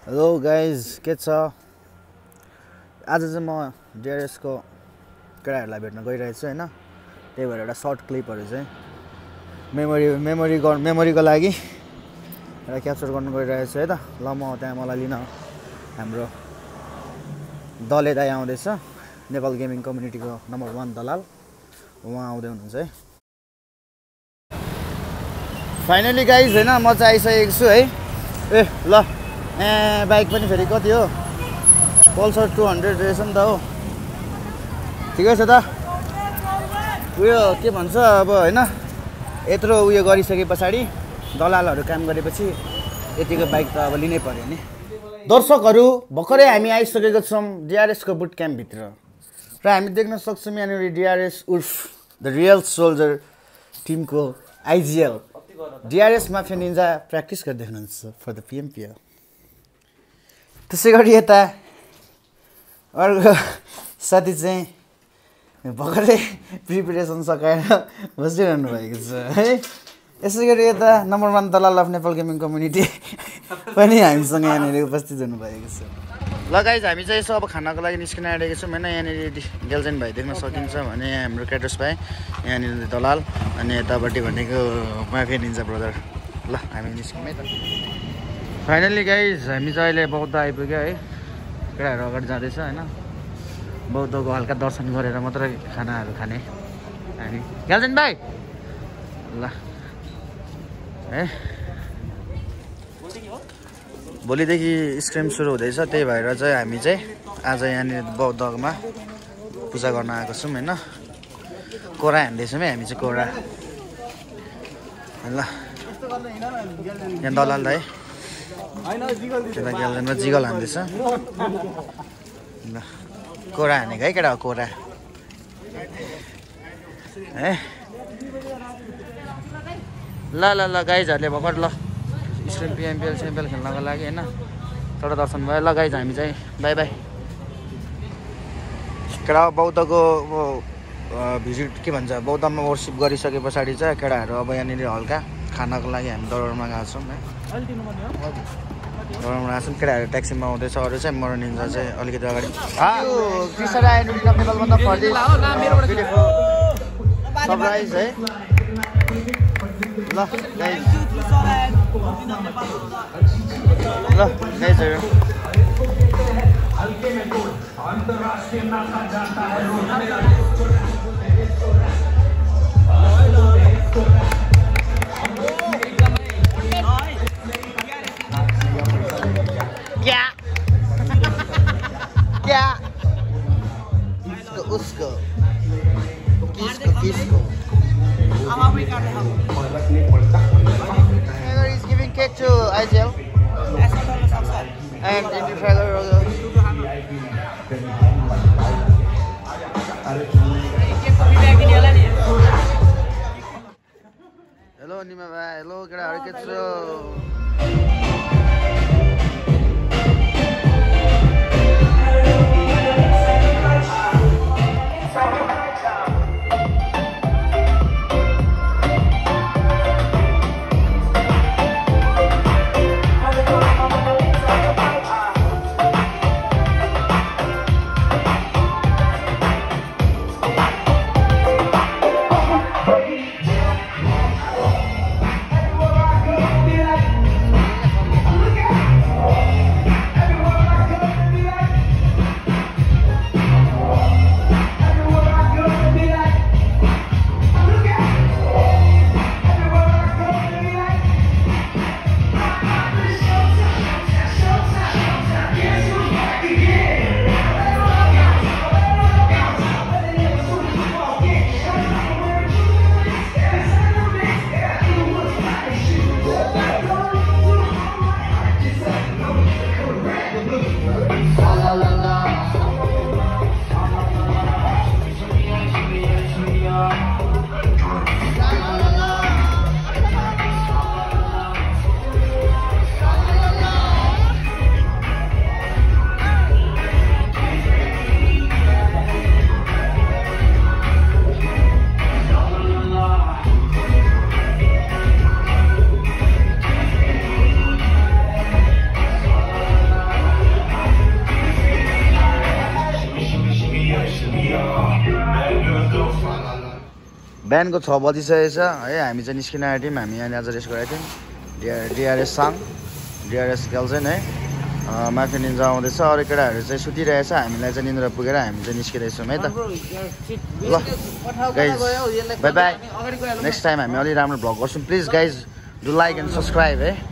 hello guys के छ आज चाहिँ म DRS को केटाहरूलाई भेट्न गइरहेको छु हैन त्यही भएर एउटा सर्ट क्लिपहरु चाहिँ मेमोरीको लागि एउटा क्याप्चर गर्न गइरहेको छु है त ल म त्यहाँ मलाई लिन हाम्रो दले दाइ आउँदैछ नेपाल गेमिङ कम्युनिटीको नम्बर 1 दलाल उहाँ आउँदै हुनुहुन्छ है फाइनली गाइज हैन म चाहिँ आइसकेको छु है ए ल बाइक पनि फेरि कति हो पल्सर 200 रहेछ नि त हो ठिकै छ त उयो के भन्छ अब हैन यत्रो उयो गरिसके पछाडी दलालहरु काम गरेपछि यतिको बाइक त अब लिनै पर्यो नि दर्शकहरु भर्खरै हामी आइसकेको छौं DRS को बुट क्याम्प भित्र र हामी देख्न सक्छौं यहाँनेरि DRS उर्फ द रियल सोल्जर टिमको IGL DRS mafia ninja practice गर्दै हुनुहुन्छ फर द PMP त्यसैगरी यता अर्को साथी चाहिँ भर्खरै प्रिपरेसन सकाएर बसिरहनु भएको छ है यसैगरी यता नम्बर 1 दलाल अफ नेपाल गेमिङ कम्युनिटी पनि हामीसँग यहाँनिर उपस्थित हुनुभएको छ ल गाइज हामी चाहिँ यसो अब खानाको लागि निस्किन आँटेको छौँ हैन यहाँनिर गेलजेन भाइ देख्न सकिन्छ भने हाम्रो क्याटरस भाइ यहाँनिर दलाल अनि यतापट्टि भनेको माफिया निन्जा ब्रदर ल हामी निस्क्यौँ है त फाइनली गाइज हामी चाहिँ अहिले बौद्ध आइपुग्यो है केटाहरू अगाडि जाँदैछ हैन बौद्धको हल्का दर्शन गरेर मात्रै खानाहरू खाने हामी गेलजेन भाइ ल है भोलिदेखि स्क्रिम सुरु हुँदैछ त्यही भएर चाहिँ हामी चाहिँ आज यहाँनिर बौद्धमा पूजा गर्न आएको छौँ हैन कोरा हान्दैछौँ है हामी चाहिँ कोरा ल यहाँ दलाल दाइ त्यता गेलजेनमा जिगल हान्दैछ ल कोरा हानेको है केटा कोरा है ल ल ल गाइजहरूले भर्खर ल स्क्रिम PMPL खेल्नको लागि हैन एउटा दर्शन भयो ल गाइज हामी चाहिँ बाई बाई केटा बौद्धको भिजिट के भन्छ बौद्धमा वर्सिप गरिसके पछाडि चाहिँ केटाहरू अब यहाँनिर हल्का खानाको लागि हामी दरबारमा गएको छौँ है दरबारमा गएको छौँ केटाहरू ट्याक्सीमा आउँदैछ अरू चाहिँ मरो निन्जा चाहिँ अलिकति अगाडि सरप्राइज है ल गाइज ल गाइजहरू क्या क्या उसको किसको is giving cake to IGL and Indie Trailer hello nima bhai hello केटाहरु के छ बिहानको 6 बजिसकेको छ है हामी चाहिँ निस्किन आएको थियौँ हामी यहाँ आज रेस्ट गरेको थियौँ DRS साङ DRS गर्लजन है माथि निन्द्रा आउँदैछ अरू केटाहरू चाहिँ सुतिरहेछ हामीलाई चाहिँ निन्द्रा पुगेर हामी चाहिँ निस्किरहेछौँ है त ल guys bye bye next time हामी अलि राम्रो भ्लग गर्छौँ please guys do like and subscribe है